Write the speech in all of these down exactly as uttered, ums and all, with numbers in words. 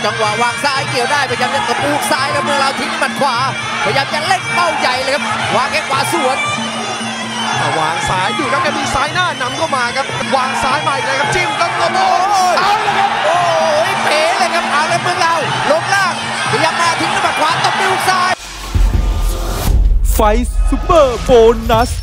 จังหวะวางซ้ายเกี่ยวได้พยายามจะตบลูกซ้ายแล้วเมื่อเราทิ้งหมัดขวาพยายามจะเล่นเป้าใหญ่เลยครับวางแข้งขวาสวนวางซ้ายอยู่ครับแกมีซ้ายหน้านำเข้ามาครับวางซ้ายมาอีกเลยครับจิ้มแล้วตบเอาเลยครับโอ้ยเป๋เลยครับเอาเลยเมืองเราลงล่างพยายามมาทิ้งหมัดขวาตบลูกซ้ายไฟซุปเปอร์โบนัส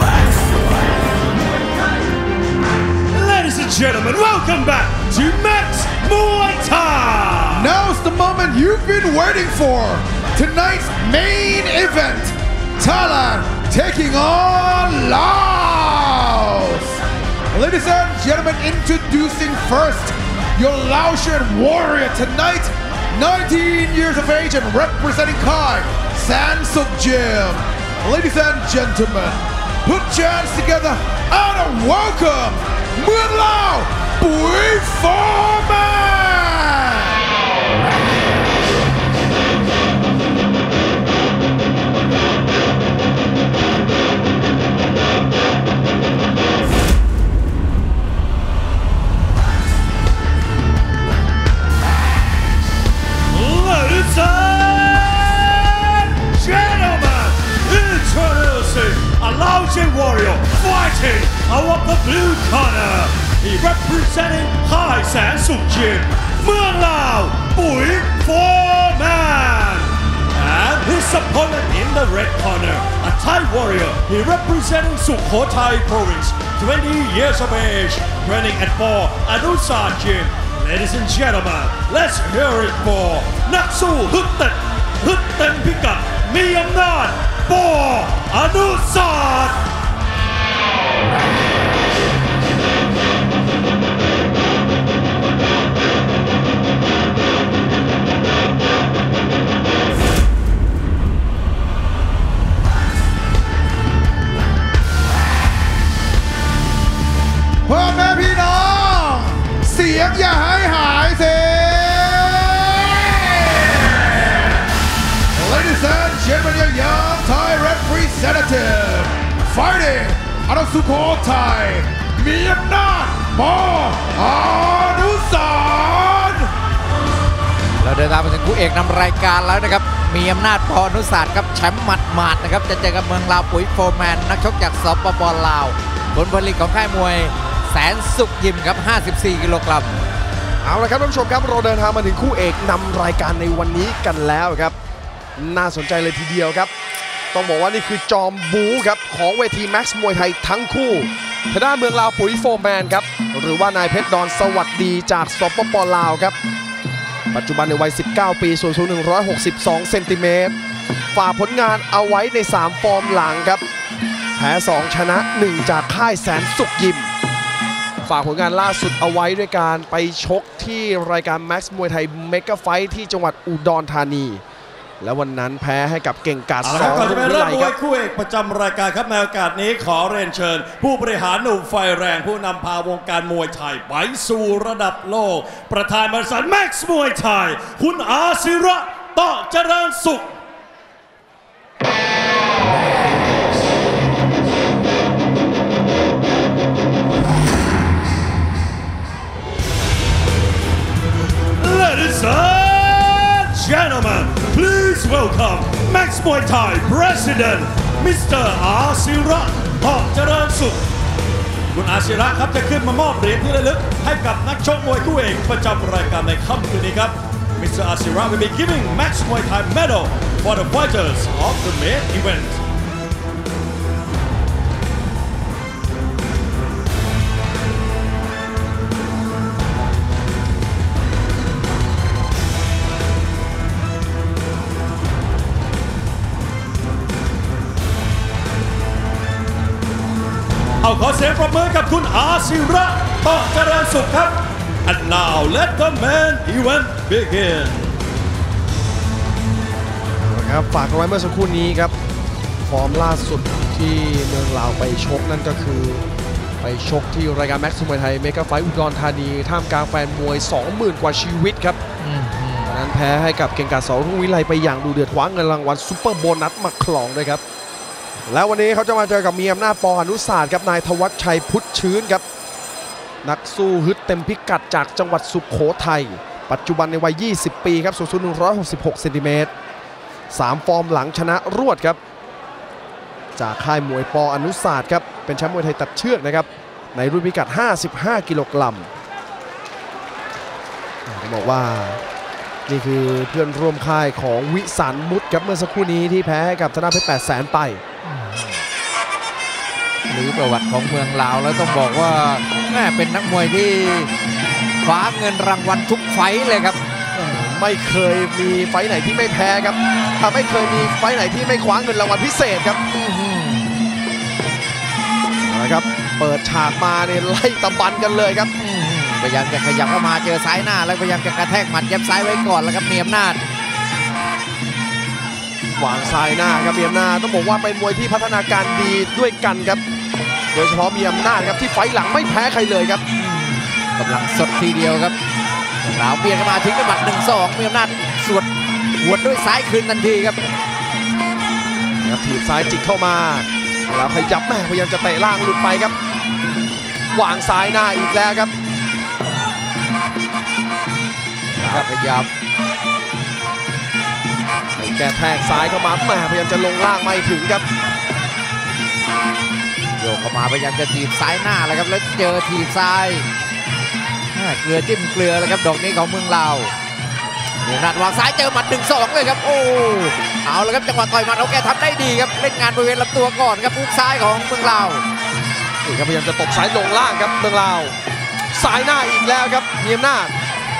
Ladies and gentlemen, welcome back to Max Muay Thai. Now's the moment you've been waiting for. Tonight's main event, Thailand taking on Laos. Ladies and gentlemen, introducing first your Laotian warrior tonight, nineteen years of age and representing Kai Sansuk Gym. Ladies and gentlemen, put your hands together and welcome Muang Lao Pui Foreman. Ladies and gentlemen, introducing a Laotian warrior fighting out of the blue corner. He representing Kai Sansuk Gym, Muang Lao Pui Foreman. And his opponent in the red corner, a Thai warrior. He representing Sukhothai Province, twenty years of age, training at Paul Anusat Gym. Ladies and gentlemen, let's hear it for นักสู้ฮึดเต็มฮึดเต็มพิกัดมีอำนาจปออนุสาสน์พ่อแม่พี่น้องเสียงอย่าให้หายเสีย Ladies and gentlemen, your young Thai representative fighting out of Sukhothai มีอำนาจปออนุสาสน์เราเดินทางมาถึงคู่เอกนำรายการแล้วนะครับมีอำนาจปออนุสาสน์ครับแชมป์หมัดหมาดนะครับจะเจอกับเมืองลาวปุ๋ยโฟร์แมนนักชกจากสปป.ลาวผลผลิตของค่ายมวยแสนสุขยิมครับห้าสิบสี่กิโลกรัมเอาละครับท่านผู้ชมครับเราเดินทางมาถึงคู่เอกนำรายการในวันนี้กันแล้วครับน่าสนใจเลยทีเดียวครับต้องบอกว่านี่คือจอมบู๊ครับของเวทีแม็กซ์มวยไทยทั้งคู่ทางด้านเมืองลาวปุ๋ยโฟร์แมนครับหรือว่านายเพชรดอนสวัสดีจากสปป.ลาวครับปัจจุบันในวัยสิบเก้าปีส่วนสูงหนึ่งร้อยหกสิบสองเซนติเมตรฝากผลงานเอาไว้ในสามฟอร์มหลังครับแพ้สองชนะหนึ่งจากค่ายแสนสุขยิมฝากผลงานล่าสุดเอาไว้ด้วยการไปชกที่รายการแม็กซ์มวยไทยเมกะไฟท์ที่จังหวัดอุดรธานีและวันนั้นแพ้ให้กับเก่งกาจสองรุ่งวิไลครับคู่เอกประจำรายการครับในโอกาสนี้ขอเรียนเชิญผู้บริหารหนุ่มไฟแรงผู้นำพาวงการมวยไทยไปสู่ระดับโลกประธานบริษัทแม็กซ์มวยไทยคุณอาศิระต่อเจริญสุขLadies and gentlemen, please welcome Max Muay Thai President มิสเตอร์ อาศิระต่อเจริญสุขคุณอาศิระครับจะขึ้นมามอบเหรียญที่ระลึกให้กับนักชกมวยคู่เอกประจำรายการในค่ำคืนนี้ครับ มิสเตอร์ อาศิระ will be giving Max Muay Thai medal for the fighters of the main eventเอาขอเสียงปรบมือกับคุณอาศิระต่อเจริญสุขครับ and now let the main event begin ครับฝากเอาไว้เมื่อสักครู่นี้ครับฟอร์มล่าสุดที่เมืองลาวไปชกนั่นก็คือไปชกที่รายการแม็กซ์มวยไทยเมกะไฟท์อุดรธานีท่ามกลางแฟนมวย สองหมื่น กว่าชีวิตครับตอนนั้นแพ้ให้กับเก่งกาจสองรุ่งวิไลไปอย่างดูเดือดคว้าเงินรางวัลซุปเปอร์โบนัสมาครองด้วยครับแล้ววันนี้เขาจะมาเจอกับมีอำนาจปออนุสาสน์ครับนายธวัชชัยพุทธชื้นครับนักสู้ฮึดเต็มพิกัดจากจังหวัดสุโขทัยปัจจุบันในวัย ยี่สิบ ปีครับสูงสุดหนึ่งร้อยหกสิบหกเซนติเมตรสามฟอร์มหลังชนะรวดครับจากค่ายมวยปอนุศาสตร์ครับเป็นแชมป์มวยไทยตัดเชือกนะครับในรุ่นพิกัดห้าสิบห้ากิโลกรัมต้องบอกว่านี่คือเพื่อนร่วมค่ายของวิสันมุตครับเมื่อสักครู่นี้ที่แพ้กับธนาเพชรแปดแสนไปหรือประวัติของเมืองลาวแล้วต้องบอกว่าแม่เป็นนักมวยที่คว้าเงินรางวัลทุกไฟต์เลยครับไม่เคยมีไฟต์ไหนที่ไม่แพ้ครับไม่เคยมีไฟต์ไหนที่ไม่คว้าเงินรางวัลพิเศษครับนะครับเปิดฉากมาเนี่ยไล่ตะบันกันเลยครับพยายามจะขยับเข้ามาเจอซ้ายหน้าแล้วพยายามจะกระแทกหมัดยับซ้ายไว้ก่อนแล้วครับมีอำนาจวางซ้ายหน้าครับมีอำนาจต้องบอกว่าเป็นมวยที่พัฒนาการดีด้วยกันครับโดยเฉพาะมีอำนาจครับที่ไฟต์หลังไม่แพ้ใครเลยครับกำลังสดทีเดียวครับหลาวเบียดเข้ามาทิ้งด้วยหมัด หนึ่งสอง มีอำนาจสวดหัวด้วยซ้ายคืนทันทีครับครับถีบซ้ายจิกเข้ามาแล้วขยับแม่พยายามจะเตะล่างหลุดไปครับวางซ้ายหน้าอีกแล้วครับครับพยายามแกแทกซ้ายเข้ามาแม่พยายามจะลงล่างไม่ถึงครับโยกเข้ามาพยายามจะถีบซ้ายหน้าแล้วครับแล้วเจอถีบซ้ายเกลือจิ้มเกลือแล้วครับดอกนี้ของเมืองลาวมีอำนาจวางซ้ายเจอหมัด หนึ่งสอง เลยครับโอ้เอาแล้วครับจังหวะต่อยหมัดเขาแกทำได้ดีครับเล่นงานบริเวณลำตัวก่อนครับฮุกซ้ายของเมืองลาวนี่ครับพยายามจะตบซ้ายลงล่างครับเมืองลาวซ้ายหน้าอีกแล้วครับมีอำนาจ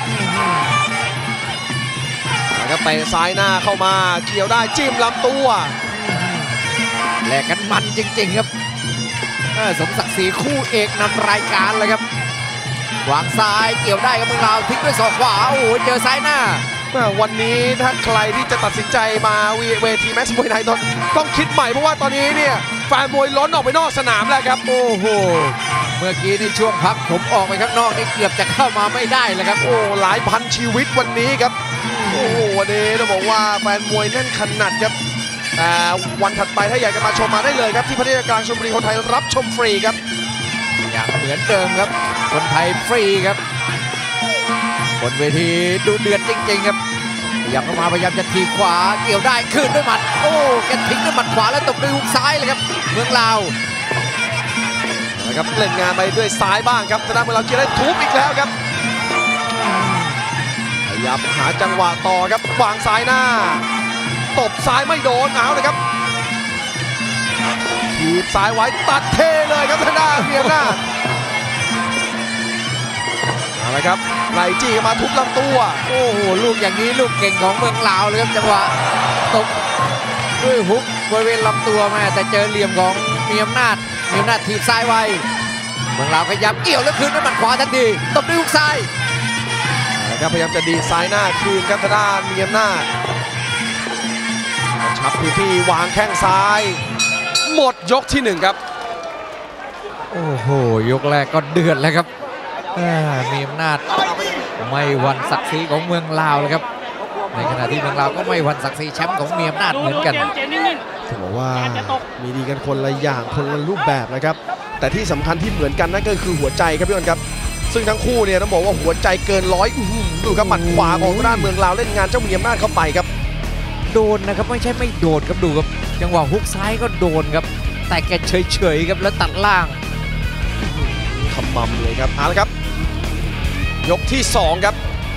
แล้วเตะซ้ายหน้าเข้ามาเกี่ยวได้จิ้มลำตัวแลกกันมันจริงๆครับสมศักดิ์ศรีคู่เอกนำรายการเลยครับวางซ้ายเกี่ยวได้กับเมืองลาวทิ้งด้วยศอกขวาโอ้โหเจอซ้ายหน้าวันนี้ถ้าใครที่จะตัดสินใจมาเวทีแม็กซ์มวยไทยต้องคิดใหม่เพราะว่าตอนนี้เนี่ยแฟนมวยล้นออกไปนอกสนามแล้วครับโอ้โหเมื่อกี้ในช่วงพักผมออกไปข้างนอกนี่เกือบจะเข้ามาไม่ได้เลยครับโอ้หลายพันชีวิตวันนี้ครับโอ้โหวันนี้ต้องบอกว่าแฟนมวยแน่นขนาดครับแต่วันถัดไปถ้าอยากจะมาชมมาได้เลยครับที่พัทยากลางชลบุรีคนไทยรับชมฟรีครับอย่างเหมือนเดิมครับคนไทยฟรีครับบนเวทีดูเดือดจริงๆครับพยายามเข้ามาพยายามจะทีขวาเกี่ยวได้คืนด้วยหมัดโอ้แกทิ้งด้วยหมัดขวาแล้วตบด้วยฮุกซ้ายเลยครับเมืองลาวนะครับเล่นงานไปด้วยซ้ายบ้างครับทางด้านเมืองลาวเกี่ยวได้ทุบอีกแล้วครับพยายามหาจังหวะต่อครับวางซ้ายหน้าตบซ้ายไม่โดนเอาเลยครับถีบซ้ายไว้ตัดเทเลยครับทางด้านมีอำนาจเอาละครับไล่จี้มาทุบลำตัวโอ้โหลูกอย่างนี้ลูกเก่งของเมืองลาวเลยครับจังหวะตบด้วยฮุกบริเวณลำตัวมาแต่เจอเหลี่ยมของมีอำนาจมีอำนาจถีบซ้ายไว้เมืองลาวขยับเกี่ยวแล้วคืนด้วยหมัดขวาทันทีตบด้วยฮุกซ้ายนะครับพยายามจะดีซ้ายหน้าคืนครับทางด้านมีอำนาจชับพื้นที่วางแข้งซ้ายหมดยกที่หนึ่งครับโอ้โหยกแรกก็เดือดแล้วครับมีอำนาจไม่หวั่นศักดิ์ศรีของเมืองลาวเลยครับในขณะที่เมืองลาวก็ไม่หวั่นศักดิ์ศรีแชมป์ของมีอำนาจเหมือนกันถือว่ามีดีกันคนละอย่างคนละรูปแบบนะครับแต่ที่สำคัญที่เหมือนกันนั่นก็คือหัวใจครับพี่บอลครับซึ่งทั้งคู่เนี่ยต้องบอกว่าหัวใจเกินร้อยดูครับหมัดขวาของด้านเมืองลาวเล่นงานเจ้ามีอำนาจเข้าไปครับโดนนะครับไม่ใช่ไม่โดนครับดูครับจังหวะฮุกซ้ายก็โดนครับแต่แกเฉยๆครับแล้วตัดล่างขมำเลยครับเอาละครับยกที่สองครับ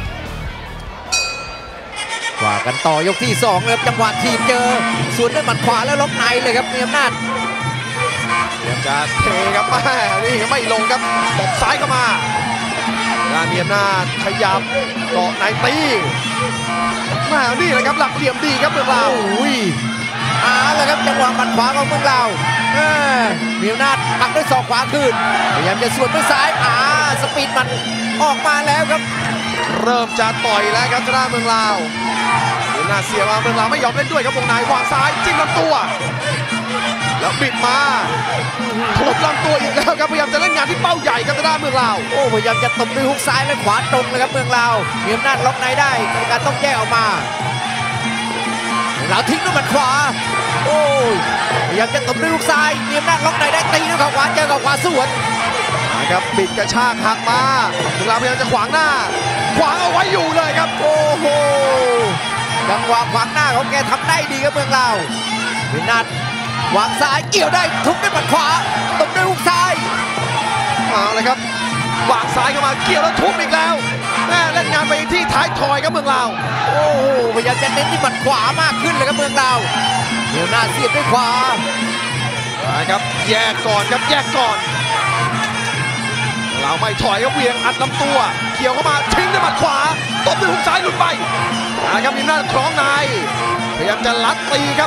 ว่ากันต่อยกที่สองเลยครับจังหวะทีมเจอสวนด้วยหมัดขวาแล้วล็อกในเลยครับมีอำนาจเดี๋ยวจะเทครับแม่นี่ไม่ลงครับตบซ้ายเข้ามามีอำนาจขยับเกาะในตีแม่นี่แหละครับหลักเหลี่ยมดีครับเมืองลาวอุ้ยอาแล้วครับจังหวะหมัดขวาของเมืองลาวมีอำนาจปักด้วยศอกขวาคืนพยายามจะสวนด้วยซ้ายอาสปีดมันออกมาแล้วครับเริ่มจะต่อยแล้วครับทางด้านเมืองลาวมีอำนาจเสียมาเมืองลาวไม่ยอมเล่นด้วยครับวงในวางซ้ายจิ้มลำตัวแล้วบิดมาทุบลำตัวอีกแล้วครับพยายามจะเล่นงานที่เป้าใหญ่ครับทางด้านเมืองลาวโอ้พยายามจะตบด้วยฮุกซ้ายและขวาตรงเลยครับเมืองลาวมีอำนาจล็อกในได้กรรมการต้องแยกออกมาเราทิ้งด้วยหมัดขวาโอ้ยพยายามจะตบด้วยฮุกซ้ายมีอำนาจล็อกในได้ตีด้วยขวาเจอกับขวาสวนนะครับบิดกระชากหักมาเมืองลาวพยายามจะขวางหน้าขวางเอาไว้อยู่เลยครับโอ้โหจังหวะขวางหน้าของแกทำได้ดีครับเมืองลาววินัทวางซ้ายเกี่ยวได้ทุบด้วยหมัดขวาตบด้วยฮุกซ้ายเอาเลยครับวางซ้ายเข้ามาเกี่ยวแล้วทุบอีกแล้วแม่เล่นงานไปที่ท้ายทอยครับเมืองลาวโอ้โหพยายามจะเน้นที่หมัดขวามากขึ้นเลยครับเมืองลาวเดี๋ยวหน้าเสียบด้วยขวานะครับแยกก่อนครับแยกก่อนเราไม่ถอยครับเวียงอัดลำตัวเกี่ยวเข้ามาทิ้งด้วยหมัดขวาตบด้วยฮุกซ้ายหลุดไปนะครับมีหน้าคล้องในพยายามจะลัดตีครับ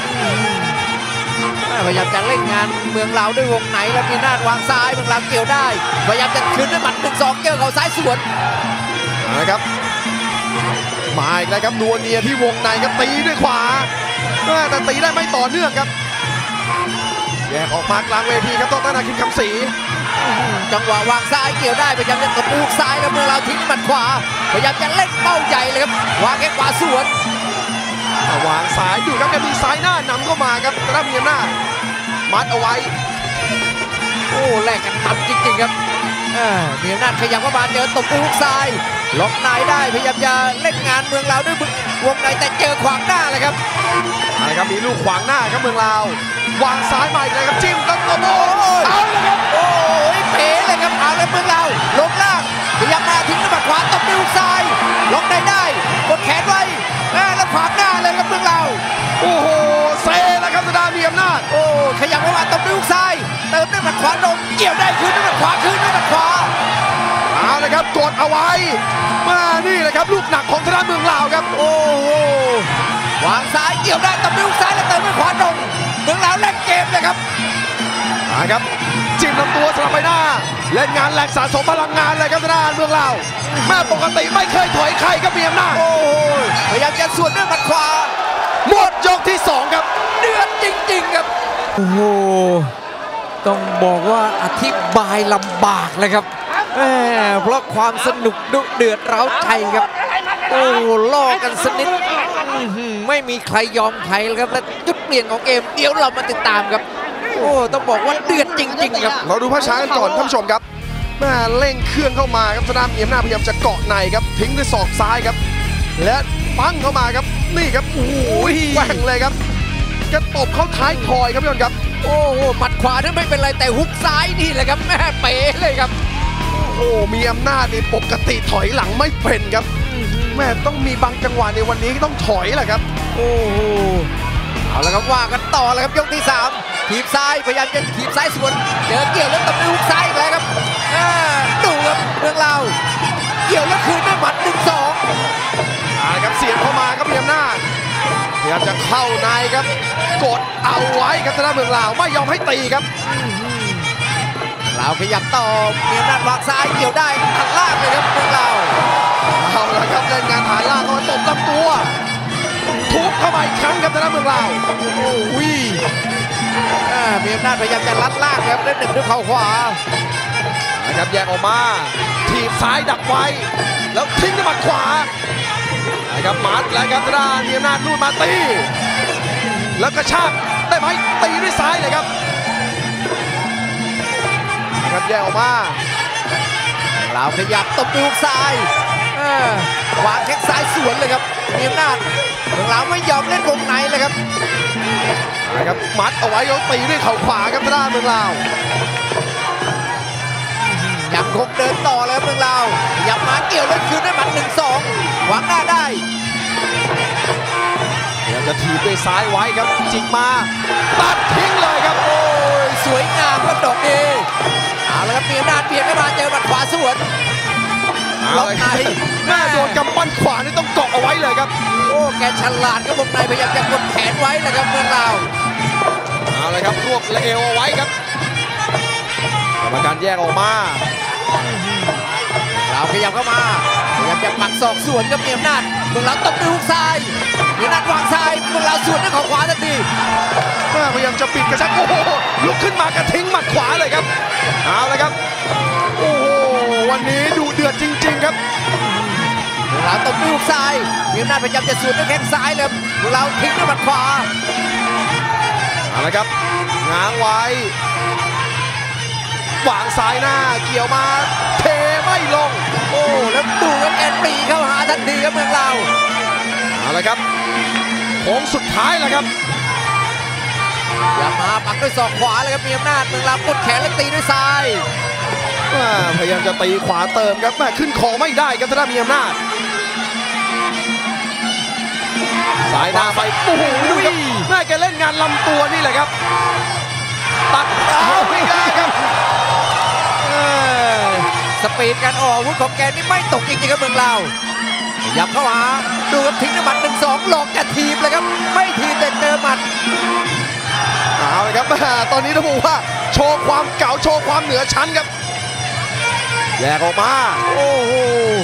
พยายามจะเล่นงานเมืองลาวด้วยวงไหนแล้วมีหน้าวางซ้ายเมืองลาวเกี่ยวได้พยายามจะคืนด้วยหมัดหนึ่งสองเกี่ยวเขาซ้ายสวนนะครับมาอีกแล้วครับนัวเนียที่วงในครับตีด้วยขวาแต่ตีได้ไม่ต่อเนื่องครับแยกออกมากลางเวทีครับต้องต้านอาคินคำศรีจังหวะวางซ้ายเกี่ยวได้พยายามจะตบลูกซ้ายแล้วเมืองลาวทิ้งหมัดขวาพยายามจะเล่นเป้าใหญ่เลยครับวางแข้งขวาสวนวางซ้ายอยู่ครับแกมีซ้ายหน้านำเข้ามาครับแต่ถ้ามีอำนาจมัดเอาไว้โอ้แลกกันมันจริงๆครับมีอำนาจขยับเข้ามาเจอตบด้วยฮุกซ้ายล็อกในได้พยายามจะเล่นงานเมืองลาวด้วยวงในแต่เจอขวางหน้าเลยครับนะครับมีลูกขวางหน้าครับเมืองลาววางซ้ายมาอีกเลยครับจิ้มแล้วตบโอ้ยเอาเลยครับโอ้ยเป๋เลยครับเอาเลยเมืองลาวลงล่างพยายามมาทิ้งด้วยหมัดขวาตบด้วยฮุกซ้ายล็อกในได้กดแขนไว้แล้วขวางหน้าเลยครับเมืองลาวโอ้โหเซแล้วครับสดามีอำนาจโอ้ขยับเข้ามาตบด้วยฮุกซ้ายเติมด้วยหมัดขวาลงเกี่ยวได้คืนด้วยหมัดขวาคืนด้วยหมัดขวาเอาเลยครับกดเอาไว้มานี่แหละครับลูกหนักของทางด้านเมืองลาวครับโอ้โหวางซ้ายเกี่ยวได้ตบด้วยฮุกซ้ายแล้วเติมด้วยขวาลงเมืองลาวเล่นเกมเลยครับนะครับจิ้มลำตัวสลับไปหน้าเล่นงานแหลกสะสมพลังงานเลยครับทางด้านเมืองลาวแม่ปกติไม่เคยถอยใครครับมีอำนาจโอ้ยพยายามจะสวนด้วยหมัดขวาหมดยกที่สองครับเดือดจริงๆครับโอ้โหต้องบอกว่าอธิบายลำบากเลยครับแหมเพราะความสนุกดุเดือดเร้าใจครับโอ้ล่อกันสนิทอื้อหือไม่มีใครยอมใครแล้วครับและจุดเปลี่ยนของเกมเดี๋ยวเรามาติดตามครับโอ้ต้องบอกว่าเดือดจริงๆครับเราดูภาพช้ากันก่อนท่านผู้ชมครับแม่เร่งเครื่องเข้ามาครับสนามเอียมหน้าพยายามจะเกาะในครับทิ้งด้วยศอกซ้ายครับและปั้งเข้ามาครับนี่ครับโอ้โหแกว่งเลยครับกระตบเข้าท้ายทอยครับพี่ยนต์ครับโอ้โหหมัดขวานี่ไม่เป็นไรแต่ฮุกซ้ายนี่แหละครับแม่เป๋เลยครับโอ้มีอำนาจนี่ปกติถอยหลังไม่เป็นครับแม่ต้องมีบางจังหวะในวันนี้ต้องถอยแหละครับโอ้โหเอาละครับว่ากันต่อเลยครับยกที่สามถีบซ้ายพยายามจะถีบซ้ายสวนเจอเกี่ยวแล้วตบด้วยฮุกซ้ายอีกแล้วครับอ่าดูครับเมืองลาวเกี่ยวแล้วคืนด้วยหมัดหนึ่งสองอ่าครับเสียบเข้ามาครับมีอำนาจพยายามจะเข้าในครับกดเอาไว้ครับทางด้านเมืองลาวไม่ยอมให้ตีครับลาวขยับต่อมีอำนาจวางซ้ายเกี่ยวได้หันล่างเลยครับเมืองลาวเอาละครับเล่นงานฐานล่างเข้ามาตบลำตัวทุบเข้ามาอีกครั้งครับทางด้านเมืองลาวอุ้ยอ่ามีอำนาจพยายามจะลัดล่างครับแล้วหนึ่งด้วยเข่าขวานะครับแยกออกมาถีบซ้ายดักไว้แล้วทิ้งด้วยหมัดขวานะครับมัดแล้วครับทางด้านมีอำนาจรูดมาตีแล้วกระชากได้ไหมตีด้วยซ้ายเลยครับนะครับแยกออกมาลาวขยับตบด้วยฮุกซ้ายอ่าวางแข้งซ้ายสวนเลยครับมีอำนาจเมืองลาวไม่ยอมเล่นวงในเลยครับนะครับมัดเอาไว้แล้วตีด้วยเข่าขวาครับทางด้านเมืองลาวยังคงเดินต่อเลยครับเมืองลาวขยับมาเกี่ยวแล้วคืนด้วยหมัดหนึ่งสองวางหน้าได้เดี๋ยวจะถีบด้วยซ้ายไว้ครับจิกมาตัดทิ้งเลยครับโอ้โอ้ยสวยงามครับดอกนี้เอาละครับมีอำนาจเปลี่ยนเข้ามาเจอหมัดขวาสวนล็อกในแม่โดนกำปั้นขวานี่ต้องเกาะเอาไว้เลยครับโอ้แกฉลาดครับวงในพยายามจะกดแขนไว้เลยครับเมืองลาวเอาเลยครับรวบเอวเอาไว้ครับกรรมการแยกออกมาลาวขยับเข้ามาพยายามจะปักศอกสวนกับมีอำนาจเมืองลาวตบด้วยฮุกซ้ายมีอำนาจวางซ้ายเมืองลาวสวนด้วยเข่าขวาทันทีแม่พยายามจะปิดกระชับโอ้โหลุกขึ้นมากระทิ้งหมัดขวาเลยครับเอาเลยครับโอ้โหวันนี้ดูเดือดจริงๆครับเมืองลาวตบด้วยฮุกซ้ายมีอำนาจพยายามจะสวนด้วยแข้งซ้ายเลยเมืองลาวทิ้งด้วยหมัดขวาเอาละครับง้างไว้วางซ้ายหน้าเกี่ยวมาเทไม่ลงโอ้แล้วดูครับแกปรีเข้าหาทันทีครับเมืองเราเอาละครับโค้งสุดท้ายแล้วครับอย่ามาปักด้วยศอกขวาเลยครับมีอำนาจเมืองเรากดแขนและตีด้วยซ้ายอ่าพยายามจะตีขวาเติมครับแม่ขึ้นคอไม่ได้ครับทางด้านมีอำนาจสายหน้าไปโอ้โหดูครับแม่แกเล่นงานลำตัวนี่แหละครับตัดเอาไม่ได้ครับเอ้ยสปีดการออกอาวุธของแกนี่ไม่ตกจริงๆครับเมืองเราขยับเข้าหาดูครับทิ้งน้ำหมัดหนึ่งสองหลอกจะทีบเลยครับไม่ทีบแต่เจอหมัดเอาเลยครับแม่ตอนนี้ต้องบอกว่าโชว์ความเก่าโชว์ความเหนือชั้นครับแยกออกมาโอ้โห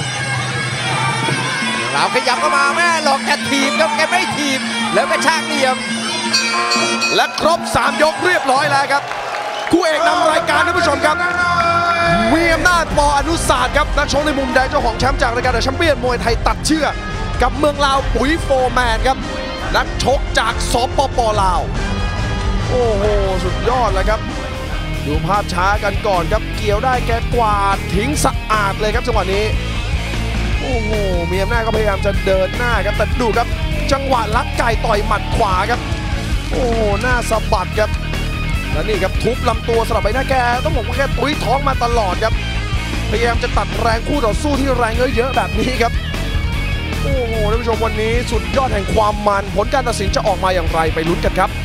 เราขยับเข้ามาแม่หลอกแกทีบครับแกไม่ทีบแล้วก็ชากเหลี่ยมและครบสามยกเรียบร้อยแล้วครับคู่เอกนำรายการท่านผู้ชมครับมีอำนาจปอนุศาสตร์ครับนักชกในมุมแดงเจ้าของแชมป์จากรายการเดอะแชมเปี้ยนมวยไทยตัดเชือกกับเมืองลาวปุ๋ยโฟร์แมนครับนักชกจากสปปลาวโอ้โหสุดยอดเลยครับดูภาพช้ากันก่อนครับเกี่ยวได้แกกวาดทิ้งสะอาดเลยครับจังหวะนี้โอ้โหมีอำนาจก็พยายามจะเดินหน้าครับแต่ดูครับจังหวะลักไก่ต่อยหมัดขวาครับโอ้โหหน้าสะบัดครับและนี่ครับทุบลำตัวสลับไปหน้าแกต้องบอกว่าแกตุ้ยท้องมาตลอดครับพยายามจะตัดแรงคู่ต่อสู้ที่แรงเยอะๆแบบนี้ครับโอ้โหท่านผู้ชมวันนี้สุดยอดแห่งความมันผลการตัดสินจะออกมาอย่างไรไปลุ้นกันครับ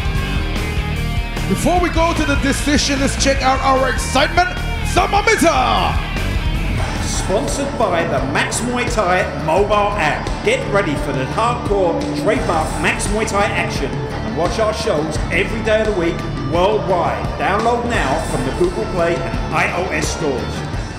Before we go to the decision, let's check out our excitement thermometer. Sponsored by the Max Muay Thai mobile app. Get ready for the hardcore trademark Max Muay Thai action and watch our shows every day of the week worldwide. Download now from the Google Play and iOS stores.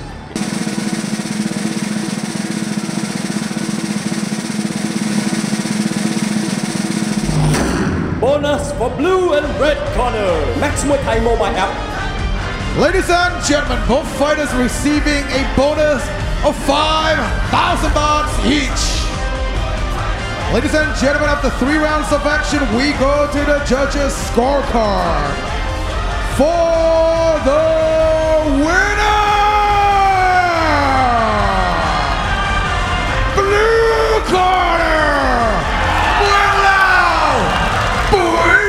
Bonus for blue and red corner. Max Muay Thai mobile app. Ladies and gentlemen, both fighters receiving a bonus of five thousand bahts each. Ladies and gentlemen, after three rounds of action, we go to the judges' scorecard. For the winner, blue corner, Lao Bui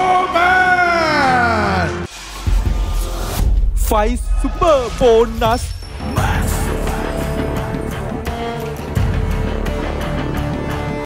Foreman. ไฟท์ซุปเปอร์โบนัส